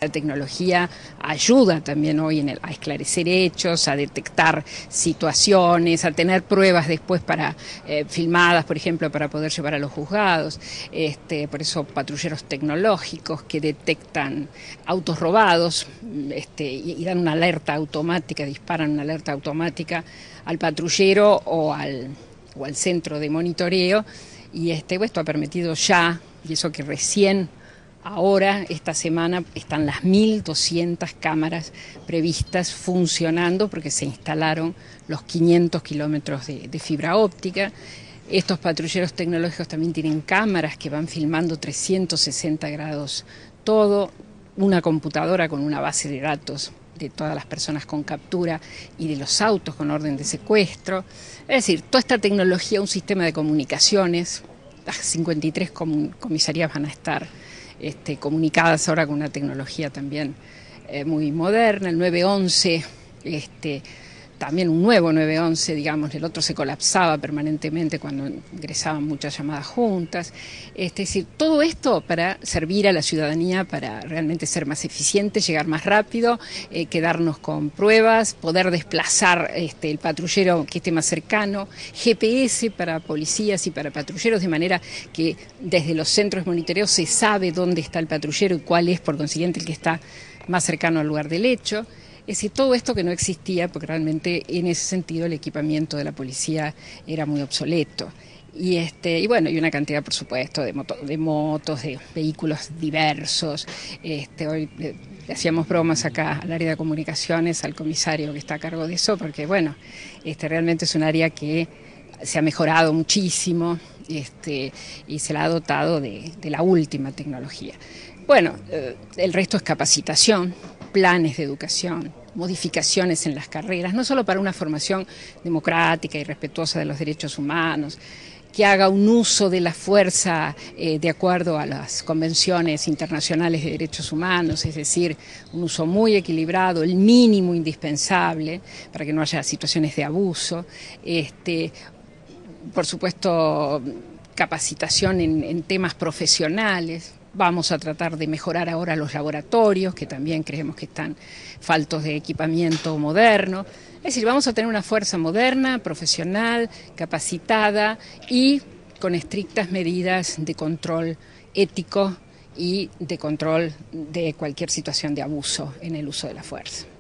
La tecnología ayuda también hoy a esclarecer hechos, a detectar situaciones, a tener pruebas después para filmadas, por ejemplo, para poder llevar a los juzgados. Por eso patrulleros tecnológicos que detectan autos robados y dan una alerta automática, disparan una alerta automática al patrullero o al centro de monitoreo. Y esto ha permitido ya, y eso que recién ahora, esta semana, están las 1.200 cámaras previstas funcionando porque se instalaron los 500 kilómetros de fibra óptica. Estos patrulleros tecnológicos también tienen cámaras que van filmando 360 grados todo, una computadora con una base de datos de todas las personas con captura y de los autos con orden de secuestro. Es decir, toda esta tecnología, un sistema de comunicaciones, las 53 comisarías van a estar comunicadas ahora con una tecnología también muy moderna. El 911, también un nuevo 911, digamos, el otro se colapsaba permanentemente cuando ingresaban muchas llamadas juntas. Es decir, todo esto para servir a la ciudadanía, para realmente ser más eficiente, llegar más rápido, quedarnos con pruebas, poder desplazar el patrullero que esté más cercano, GPS para policías y para patrulleros, de manera que desde los centros de monitoreo se sabe dónde está el patrullero y cuál es, por consiguiente, el que está más cercano al lugar del hecho. Es decir, todo esto que no existía, porque realmente en ese sentido el equipamiento de la policía era muy obsoleto. Y bueno, y una cantidad, por supuesto, de motos, de vehículos diversos. Hoy le hacíamos bromas acá al área de comunicaciones, al comisario que está a cargo de eso, porque bueno, realmente es un área que se ha mejorado muchísimo y se la ha dotado de la última tecnología. Bueno, el resto es capacitación, planes de educación, modificaciones en las carreras, no solo para una formación democrática y respetuosa de los derechos humanos, que haga un uso de la fuerza de acuerdo a las convenciones internacionales de derechos humanos, es decir, un uso muy equilibrado, el mínimo indispensable para que no haya situaciones de abuso. Por supuesto, capacitación en temas profesionales. Vamos a tratar de mejorar ahora los laboratorios, que también creemos que están faltos de equipamiento moderno. Es decir, vamos a tener una fuerza moderna, profesional, capacitada y con estrictas medidas de control ético y de control de cualquier situación de abuso en el uso de la fuerza.